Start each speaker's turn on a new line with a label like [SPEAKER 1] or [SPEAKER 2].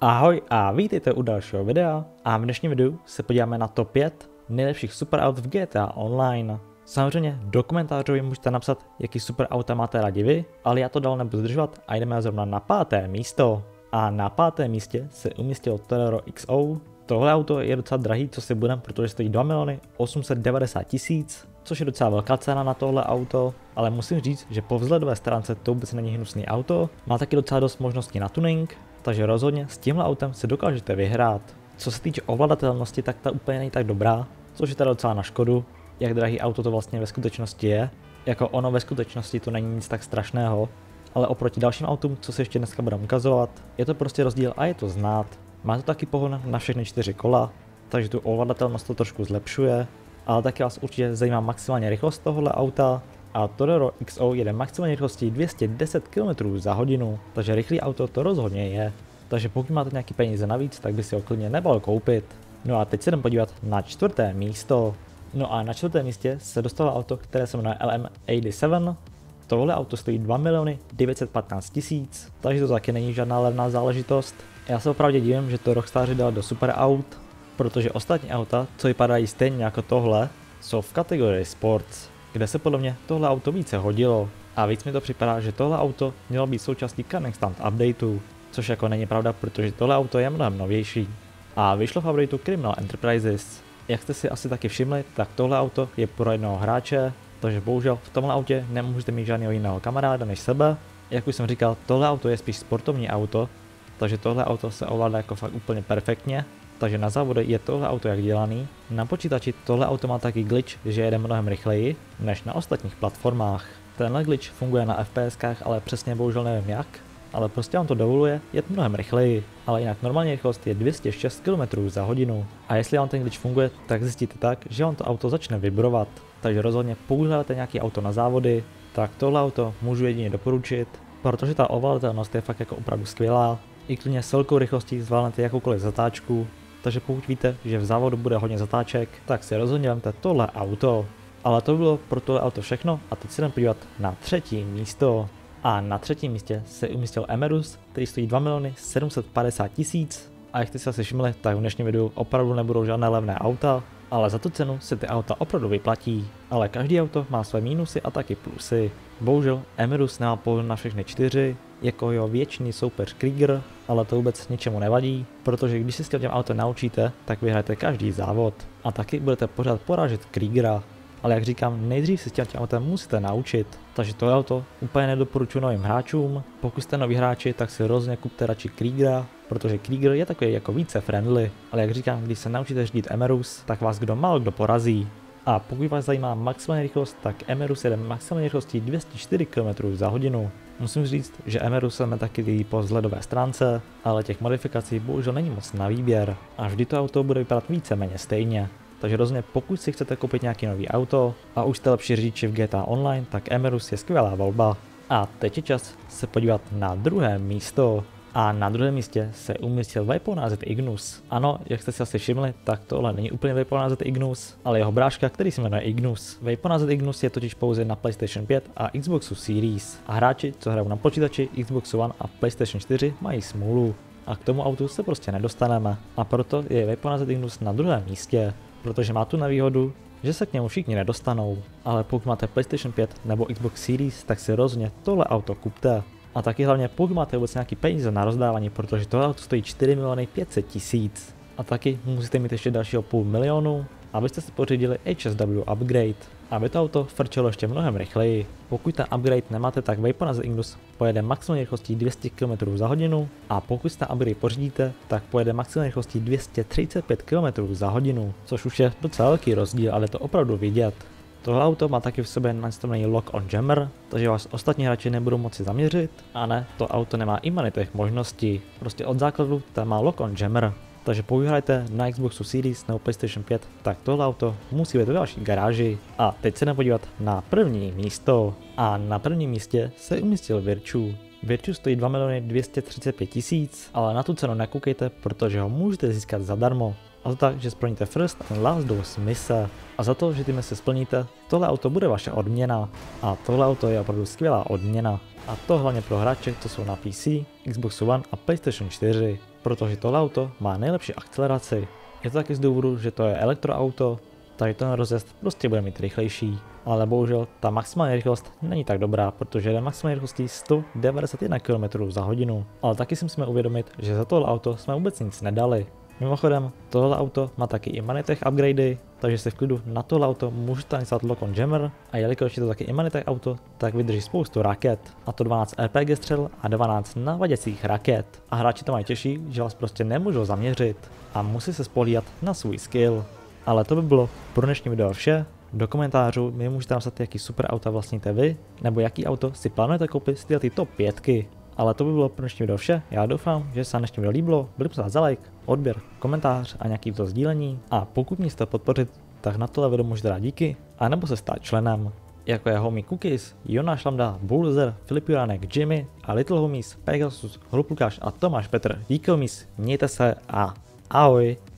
[SPEAKER 1] Ahoj a vítejte u dalšího videa a v dnešním videu se podíváme na top 5 nejlepších superaut v GTA Online. Samozřejmě do komentářů můžete napsat, jaký superauta máte rádi vy, ale já to dál nebudu zdržovat a jdeme zrovna na 5. místo. A na 5. místě se umístil Todero XO. Tohle auto je docela drahý, co si budem, protože stojí 2 890 000, což je docela velká cena na tohle auto, ale musím říct, že po vzhledové stránce to vůbec není hnusný auto, má taky docela dost možností na tuning, takže rozhodně s tímhle autem si dokážete vyhrát. Co se týče ovladatelnosti, tak ta úplně není tak dobrá, což je teda docela na škodu, jak drahý auto to vlastně ve skutečnosti je. Jako ono ve skutečnosti to není nic tak strašného, ale oproti dalším autům, co se ještě dneska budeme ukazovat, je to prostě rozdíl a je to znát. Má to taky pohon na všechny 4 kola, takže tu ovladatelnost to trošku zlepšuje, ale taky vás určitě zajímá maximální rychlost tohohle auta. A Todero XO jede maximální rychlostí 210 km za hodinu, takže rychlý auto to rozhodně je. Takže pokud máte nějaký peníze navíc, tak by si ho klidně nebal koupit. No a teď se jdem podívat na 4. místo. No a na 4. místě se dostalo auto, které se jmenuje LM87. Tohle auto stojí 2 915 000, takže to taky není žádná levná záležitost. Já se opravdu divím, že to Rockstar dal do superaut, protože ostatní auta, co vypadají stejně jako tohle, jsou v kategorii Sports, kde se podle mě tohle auto více hodilo. A víc mi to připadá, že tohle auto mělo být součástí Current Stand updateu, což jako není pravda, protože tohle auto je mnohem novější. A vyšlo v updateu Criminal Enterprises. Jak jste si asi taky všimli, tak tohle auto je pro jednoho hráče, takže bohužel v tomhle autě nemůžete mít žádného jiného kamaráda než sebe. Jak už jsem říkal, tohle auto je spíš sportovní auto, takže tohle auto se ovládá jako fakt úplně perfektně. Takže na závody je tohle auto jak dělaný. Na počítači tohle auto má taky glitch, že jede mnohem rychleji než na ostatních platformách. Tenhle glitch funguje na FPSkách, ale přesně bohužel nevím jak, ale prostě vám to dovoluje jet mnohem rychleji, ale jinak normální rychlost je 206 km za hodinu. A jestli vám ten glitch funguje, tak zjistíte tak, že vám to auto začne vibrovat. Takže rozhodně pokud hledáte nějaký auto na závody, tak tohle auto můžu jedině doporučit, protože ta ovladatelnost je fakt jako opravdu skvělá. I klidně s velkou rychlostí zvládnete jakoukoliv zatáčku. Takže pokud víte, že v závodu bude hodně zatáček, tak si rozhodně vemte tohle auto. Ale to bylo pro tohle auto všechno a teď se jdem podívat na 3. místo. A na 3. místě se umístil Emerus, který stojí 2 750 000. A jak jste si asi všimli, tak v dnešním videu opravdu nebudou žádné levné auta, ale za tu cenu se ty auta opravdu vyplatí. Ale každý auto má své mínusy a taky plusy. Bohužel Emerus nemá pohon na všechny 4, jako jeho věčný soupeř Krieger, ale to vůbec ničemu nevadí, protože když si s tím auto naučíte, tak vyhrajete každý závod a taky budete pořád porážet Kriegera. Ale jak říkám, nejdřív si s tím autem musíte naučit, takže to auto úplně nedoporučuji novým hráčům. Pokud jste noví hráči, tak si rozhodně kupte radši Kriegera, protože Krieger je takový jako více friendly, ale jak říkám, když se naučíte řídit Emerus, tak vás málo kdo porazí. A pokud vás zajímá maximální rychlost, tak Emerus jede maximální rychlostí 204 km za hodinu. Musím říct, že Emerus se taky líbí po vzhledové stránce, ale těch modifikací bohužel není moc na výběr a vždy to auto bude vypadat víceméně stejně. Takže rozhodně pokud si chcete koupit nějaký nový auto a už jste lepší řidiči v GTA Online, tak Emerus je skvělá volba. A teď je čas se podívat na 2. místo. A na 2. místě se umístil Vapona Z Ignus. Ano, jak jste si asi všimli, tak tohle není úplně Vapona Z Ignus, ale jeho bráška, který se jmenuje Ignus. Vapona Z Ignus je totiž pouze na PlayStation 5 a Xboxu Series. A hráči, co hrajou na počítači, Xboxu One a PlayStation 4, mají smůlu. A k tomu autu se prostě nedostaneme. A proto je Vapona Z Ignus na 2. místě, protože má tu nevýhodu, že se k němu všichni nedostanou. Ale pokud máte PlayStation 5 nebo Xbox Series, tak si rozhodně tohle auto kupte. A taky hlavně pokud máte vůbec nějaký peníze na rozdávání, protože tohle auto stojí 4 500 000. A taky musíte mít ještě dalšího půl milionu, abyste si pořídili HSW upgrade, aby to auto frčelo ještě mnohem rychleji. Pokud ten upgrade nemáte, tak Vapona Z Ignus pojede maximální rychlostí 200 km za hodinu a pokud si ten upgrade pořídíte, tak pojede maximální rychlostí 235 km za hodinu, což už je docela velký rozdíl, ale je to opravdu vidět. Tohle auto má taky v sobě nastavený lock on jammer, takže vás ostatní hráči nebudou moci zaměřit. A ne, to auto nemá i těch možností. Prostě od základu tam má lock on jammer. Takže pokud hrajete na Xboxu Series nebo PlayStation 5, tak tohle auto musí být ve vaší garáži. A teď se jdeme podívat na 1. místo. A na 1. místě se umístil Virtue. Virtue stojí 2 235 000, ale na tu cenu nekoukejte, protože ho můžete získat zadarmo. A to tak, že splníte First and Last Doors mise. A za to, že ty mise splníte, tohle auto bude vaše odměna. A tohle auto je opravdu skvělá odměna. A to hlavně pro hráče, co jsou na PC, Xbox One a PlayStation 4. protože tohle auto má nejlepší akceleraci. Je to taky z důvodu, že to je elektroauto, takže ten rozjezd prostě bude mít rychlejší. Ale bohužel ta maximální rychlost není tak dobrá, protože jde maximální rychlostí 191 km za hodinu. Ale taky si musíme uvědomit, že za tohle auto jsme vůbec nic nedali. Mimochodem, tohle auto má taky i Manitech upgradey, takže si v klidu na tohle auto můžete instalovat Lock-on Jammer a jelikož je to taky i Manitech auto, tak vydrží spoustu raket, a to 12 RPG střel a 12 navaděcích raket. A hráči to mají těžší, že vás prostě nemůžou zaměřit a musí se spolíhat na svůj skill. Ale to by bylo pro dnešní video vše. Do komentářů mi můžete napsat, jaký super auta vlastníte vy, nebo jaký auto si plánujete koupit z ty top 5. Ale to by bylo pro dnešní video vše. Já doufám, že se vám dnešní video líbilo. Byli byste za like, odběr, komentář a nějaký to sdílení. A pokud mě chcete podpořit, tak na tohle video můžete dát díky, a nebo se stát členem. Jako je Homie Cookies, Jonáš Lambda, Bulzer, Filip Juránek, Jimmy a Little Homies, Pegasus, Hlup Lukáš a Tomáš Petr. Díky homies, mějte se a ahoj.